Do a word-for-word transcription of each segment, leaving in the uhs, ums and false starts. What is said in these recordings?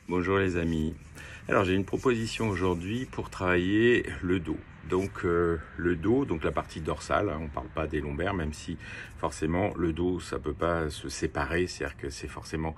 Bonjour les amis. Alors j'ai une proposition aujourd'hui pour travailler le dos. Donc euh, le dos, donc la partie dorsale, hein, on ne parle pas des lombaires, même si forcément le dos ça peut pas se séparer, c'est-à-dire que c'est forcément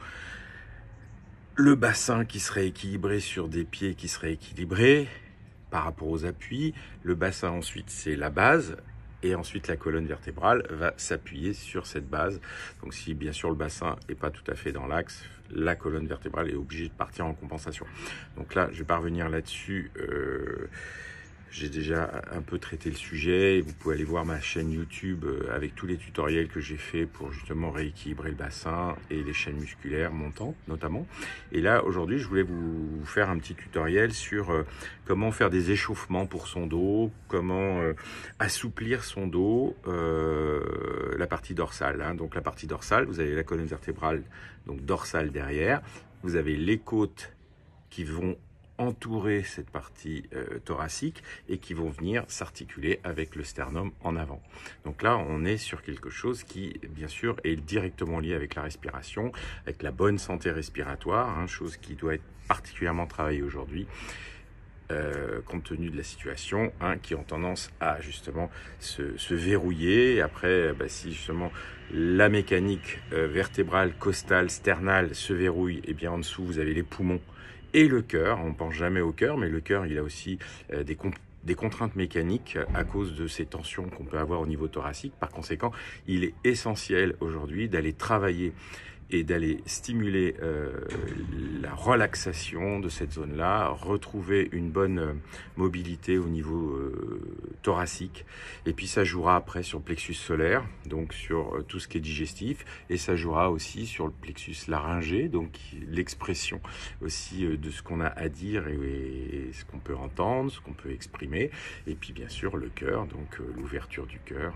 le bassin qui serait équilibré sur des pieds qui seraient équilibrés par rapport aux appuis. Le bassin ensuite c'est la base. Et ensuite, la colonne vertébrale va s'appuyer sur cette base. Donc, si bien sûr le bassin n'est pas tout à fait dans l'axe, la colonne vertébrale est obligée de partir en compensation. Donc là, je vais pas revenir là-dessus. Euh, j'ai déjà un peu traité le sujet. Vous pouvez aller voir ma chaîne YouTube avec tous les tutoriels que j'ai fait pour justement rééquilibrer le bassin et les chaînes musculaires montantes notamment. Et là, aujourd'hui, je voulais vous faire un petit tutoriel sur euh, comment faire des échauffements pour son dos, comment euh, assouplir son dos, euh, la partie dorsale. Hein. Donc la partie dorsale, vous avez la colonne vertébrale, donc dorsale derrière. Vous avez les côtes qui vont entourer cette partie euh, thoracique et qui vont venir s'articuler avec le sternum en avant. Donc là, on est sur quelque chose qui, bien sûr, est directement lié avec la respiration, avec la bonne santé respiratoire, hein, chose qui doit être particulièrement travaillée aujourd'hui. Euh, compte tenu de la situation, hein, qui ont tendance à justement se, se verrouiller. Et après, bah, si justement la mécanique euh, vertébrale, costale, sternale se verrouille, et bien en dessous vous avez les poumons et le cœur. On ne pense jamais au cœur, mais le cœur, il a aussi euh, des, des contraintes mécaniques à cause de ces tensions qu'on peut avoir au niveau thoracique. Par conséquent, il est essentiel aujourd'hui d'aller travailler et d'aller stimuler euh, la relaxation de cette zone-là, retrouver une bonne euh, mobilité au niveau euh, thoracique. Et puis ça jouera après sur le plexus solaire, donc sur euh, tout ce qui est digestif, et ça jouera aussi sur le plexus laryngé, donc l'expression aussi euh, de ce qu'on a à dire et, et ce qu'on peut entendre, ce qu'on peut exprimer. Et puis bien sûr le cœur, donc euh, l'ouverture du cœur.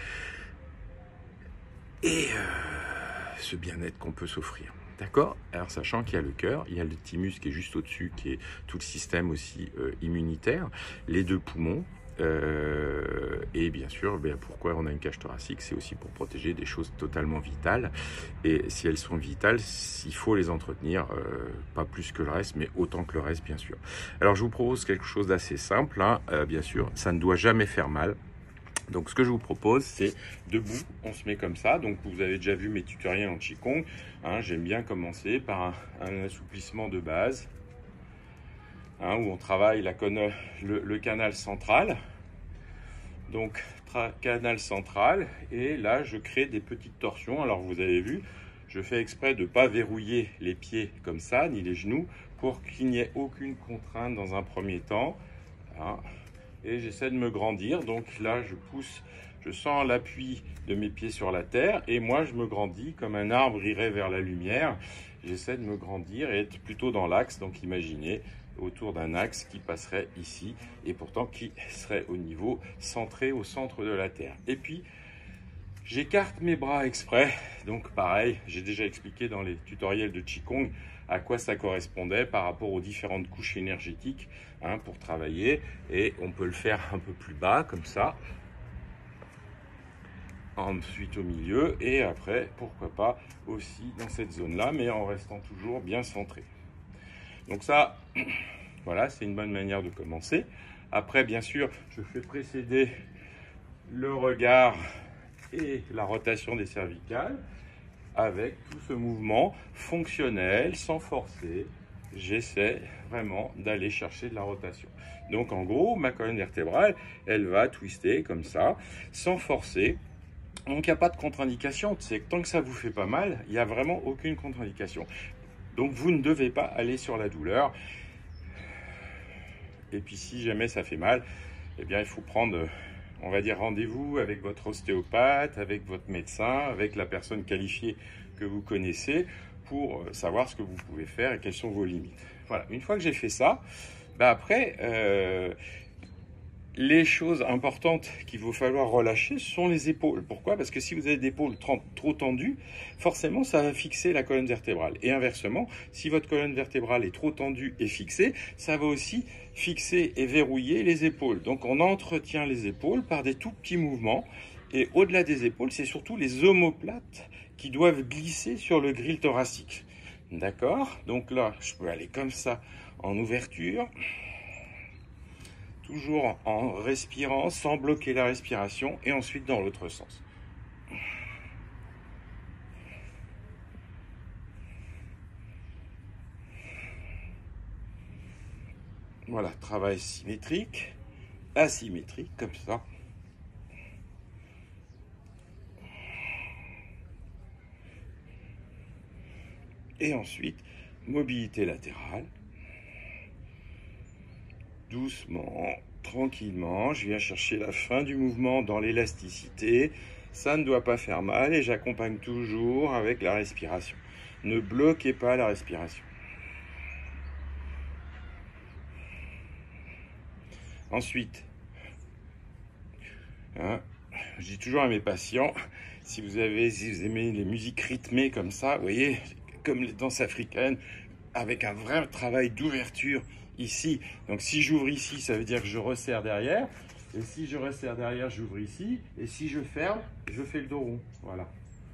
Euh, et... Euh, ce bien-être qu'on peut s'offrir. D'accord? Alors, sachant qu'il y a le cœur, il y a le thymus qui est juste au-dessus, qui est tout le système aussi euh, immunitaire, les deux poumons, euh, et bien sûr, bien, pourquoi on a une cage thoracique? C'est aussi pour protéger des choses totalement vitales. Et si elles sont vitales, il faut les entretenir, euh, pas plus que le reste, mais autant que le reste, bien sûr. Alors, je vous propose quelque chose d'assez simple, hein, euh, bien sûr, ça ne doit jamais faire mal. Donc ce que je vous propose, c'est debout, on se met comme ça. Donc vous avez déjà vu mes tutoriels en Qigong. Hein, j'aime bien commencer par un, un assouplissement de base, hein, où on travaille la le, le canal central. Donc canal central, et là je crée des petites torsions. Alors vous avez vu, je fais exprès de ne pas verrouiller les pieds comme ça, ni les genoux, pour qu'il n'y ait aucune contrainte dans un premier temps. Hein. Et j'essaie de me grandir, donc là je pousse, je sens l'appui de mes pieds sur la terre, et moi je me grandis comme un arbre irait vers la lumière. J'essaie de me grandir et être plutôt dans l'axe, donc imaginez autour d'un axe qui passerait ici, et pourtant qui serait au niveau centré au centre de la terre. Et puis j'écarte mes bras exprès, donc pareil, j'ai déjà expliqué dans les tutoriels de Qigong à quoi ça correspondait par rapport aux différentes couches énergétiques, hein, pour travailler. Et on peut le faire un peu plus bas, comme ça, ensuite au milieu, et après, pourquoi pas, aussi dans cette zone-là, mais en restant toujours bien centré. Donc ça, voilà, c'est une bonne manière de commencer. Après, bien sûr, je fais précéder le regard et la rotation des cervicales avec tout ce mouvement fonctionnel, sans forcer. J'essaie vraiment d'aller chercher de la rotation. Donc en gros, ma colonne vertébrale, elle va twister comme ça, sans forcer. Donc il n'y a pas de contre-indication. C'est que tant que ça ne vous fait pas mal, il n'y a vraiment aucune contre-indication. Donc vous ne devez pas aller sur la douleur. Et puis si jamais ça fait mal, eh bien il faut prendre, on va dire, rendez-vous avec votre ostéopathe, avec votre médecin, avec la personne qualifiée que vous connaissez pour savoir ce que vous pouvez faire et quelles sont vos limites. Voilà, une fois que j'ai fait ça, bah après, euh, les choses importantes qu'il va falloir relâcher sont les épaules. Pourquoi? Parce que si vous avez des épaules trop tendues, forcément ça va fixer la colonne vertébrale. Et inversement, si votre colonne vertébrale est trop tendue et fixée, ça va aussi fixer et verrouiller les épaules. Donc on entretient les épaules par des tout petits mouvements. Et au-delà des épaules, c'est surtout les omoplates qui doivent glisser sur le grille thoracique. D'accord? Donc là, je peux aller comme ça en ouverture. Toujours en respirant, sans bloquer la respiration. Et ensuite dans l'autre sens. Voilà, travail symétrique, asymétrique, comme ça. Et ensuite, mobilité latérale. Doucement, tranquillement, je viens chercher la fin du mouvement dans l'élasticité. Ça ne doit pas faire mal et j'accompagne toujours avec la respiration. Ne bloquez pas la respiration. Ensuite, hein, je dis toujours à mes patients, si vous avez, si vous aimez les musiques rythmées comme ça, vous voyez, comme les danses africaines, avec un vrai travail d'ouverture ici. Donc si j'ouvre ici, ça veut dire que je resserre derrière. Et si je resserre derrière, j'ouvre ici. Et si je ferme, je fais le dos rond. Voilà.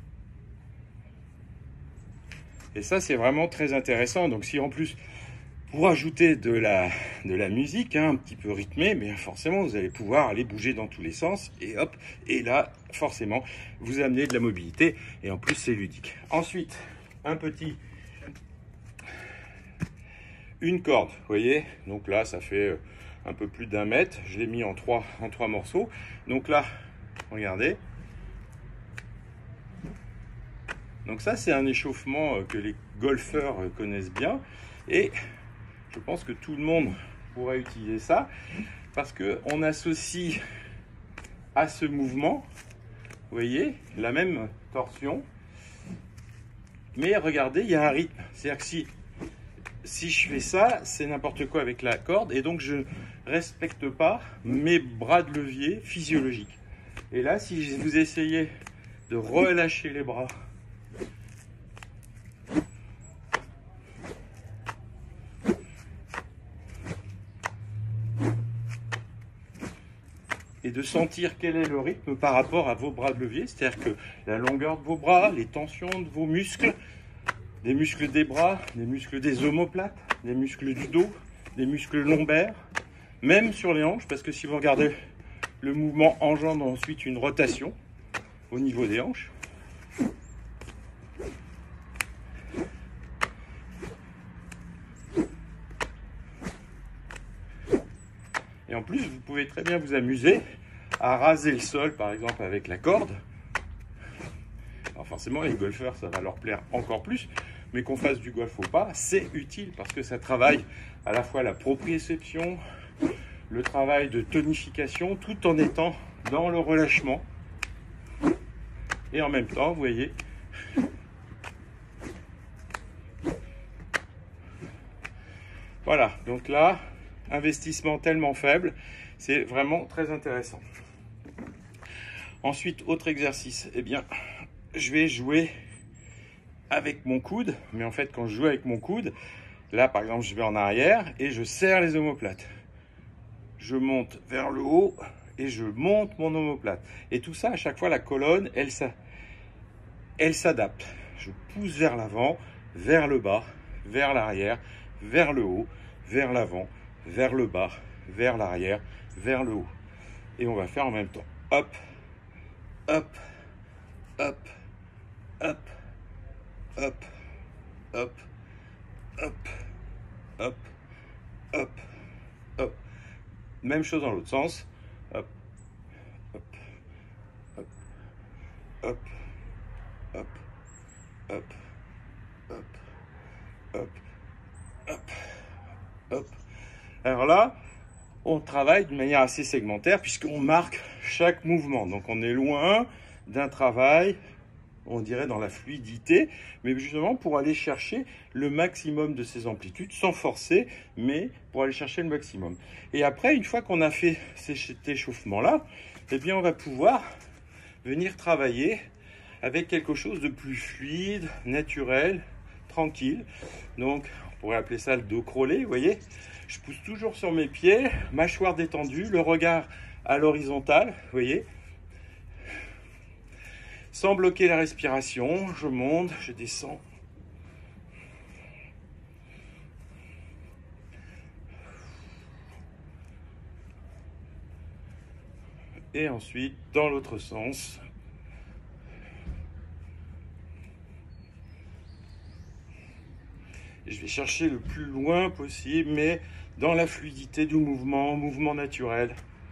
Et ça, c'est vraiment très intéressant. Donc si en plus, pour ajouter de la, de la musique, hein, un petit peu rythmée, mais forcément, vous allez pouvoir aller bouger dans tous les sens. Et hop, et là, forcément, vous amenez de la mobilité. Et en plus, c'est ludique. Ensuite, un petit... Une corde, vous voyez, donc là ça fait un peu plus d'un mètre, je l'ai mis en trois, en trois morceaux. Donc là, regardez. Donc ça c'est un échauffement que les golfeurs connaissent bien. Et je pense que tout le monde pourrait utiliser ça. Parce qu'on associe à ce mouvement, vous voyez, la même torsion. Mais regardez, il y a un rythme. C'est-à-dire que si... Si je fais ça, c'est n'importe quoi avec la corde et donc je ne respecte pas mes bras de levier physiologiques. Et là, si vous essayez de relâcher les bras, et de sentir quel est le rythme par rapport à vos bras de levier, c'est-à-dire que la longueur de vos bras, les tensions de vos muscles, des muscles des bras, des muscles des omoplates, des muscles du dos, des muscles lombaires, même sur les hanches, parce que si vous regardez, le mouvement engendre ensuite une rotation au niveau des hanches. Et en plus, vous pouvez très bien vous amuser à raser le sol, par exemple avec la corde. Alors forcément, les golfeurs, ça va leur plaire encore plus. Mais qu'on fasse du golf ou pas, c'est utile parce que ça travaille à la fois la proprioception, le travail de tonification, tout en étant dans le relâchement. Et en même temps, vous voyez, voilà. Donc là, investissement tellement faible, c'est vraiment très intéressant. Ensuite, autre exercice, eh bien, je vais jouer avec mon coude, mais en fait quand je joue avec mon coude, là par exemple je vais en arrière et je serre les omoplates. Je monte vers le haut et je monte mon omoplate. Et tout ça à chaque fois la colonne, elle, elle s'adapte. Je pousse vers l'avant, vers le bas, vers l'arrière, vers le haut, vers l'avant, vers le bas, vers l'arrière, vers le haut. Et on va faire en même temps. Hop, hop, hop, hop. Hop, hop, hop, hop, hop, hop. Même chose dans l'autre sens. Hop, hop, hop, hop, hop, hop, hop, hop, hop, hop. Alors là, on travaille d'une manière assez segmentaire puisqu'on marque chaque mouvement. Donc on est loin d'un travail, on dirait dans la fluidité, mais justement pour aller chercher le maximum de ces amplitudes, sans forcer, mais pour aller chercher le maximum. Et après, une fois qu'on a fait cet échauffement-là, eh bien on va pouvoir venir travailler avec quelque chose de plus fluide, naturel, tranquille. Donc, on pourrait appeler ça le dos crawlé, vous voyez. Je pousse toujours sur mes pieds, mâchoire détendue, le regard à l'horizontale, vous voyez. Sans bloquer la respiration, je monte, je descends. Et ensuite, dans l'autre sens. Et je vais chercher le plus loin possible, mais dans la fluidité du mouvement, mouvement naturel.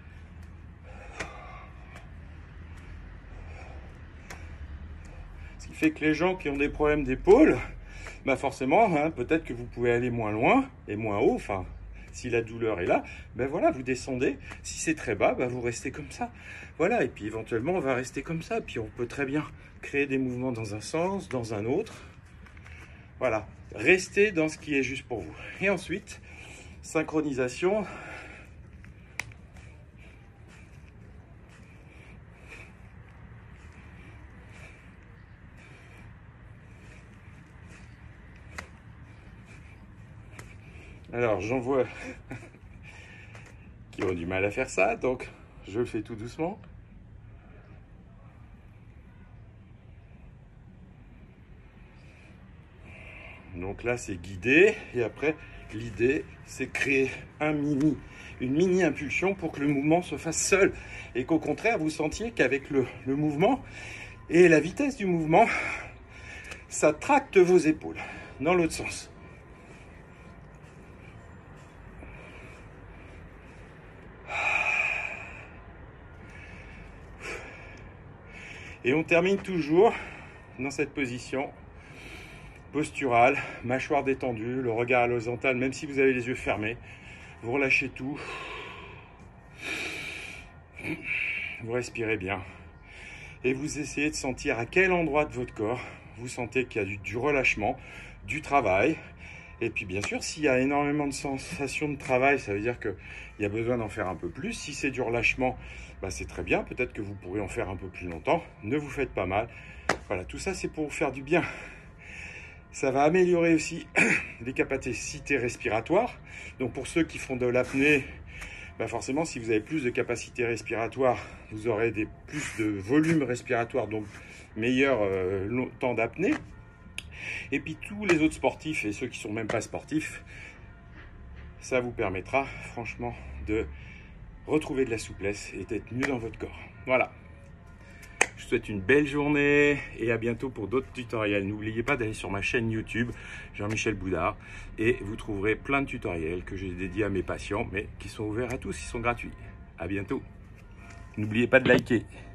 Ce qui fait que les gens qui ont des problèmes d'épaule, bah forcément, hein, peut-être que vous pouvez aller moins loin et moins haut, enfin, si la douleur est là, ben voilà, vous descendez. Si c'est très bas, ben vous restez comme ça. Voilà, et puis éventuellement, on va rester comme ça. Puis on peut très bien créer des mouvements dans un sens, dans un autre. Voilà, restez dans ce qui est juste pour vous. Et ensuite, synchronisation. Alors, j'en vois qui ont du mal à faire ça, donc je le fais tout doucement. Donc là, c'est guidé, et après, l'idée, c'est créer un mini, une mini impulsion pour que le mouvement se fasse seul, et qu'au contraire, vous sentiez qu'avec le, le mouvement et la vitesse du mouvement, ça tracte vos épaules dans l'autre sens. Et on termine toujours dans cette position posturale, mâchoire détendue, le regard à l'horizontale, même si vous avez les yeux fermés. Vous relâchez tout. Vous respirez bien. Et vous essayez de sentir à quel endroit de votre corps vous sentez qu'il y a du, du relâchement, du travail. Et puis bien sûr, s'il y a énormément de sensations de travail, ça veut dire qu'il y a besoin d'en faire un peu plus. Si c'est du relâchement, bah c'est très bien. Peut-être que vous pourrez en faire un peu plus longtemps. Ne vous faites pas mal. Voilà, tout ça c'est pour vous faire du bien. Ça va améliorer aussi les capacités respiratoires. Donc pour ceux qui font de l'apnée, bah forcément si vous avez plus de capacités respiratoires, vous aurez des, plus de volume respiratoire, donc meilleur euh, temps d'apnée. Et puis tous les autres sportifs et ceux qui sont même pas sportifs, ça vous permettra franchement de retrouver de la souplesse et d'être mieux dans votre corps. Voilà. Je vous souhaite une belle journée et à bientôt pour d'autres tutoriels. N'oubliez pas d'aller sur ma chaîne YouTube, Jean-Michel Boudard, et vous trouverez plein de tutoriels que j'ai dédiés à mes patients, mais qui sont ouverts à tous, ils sont gratuits. À bientôt. N'oubliez pas de liker.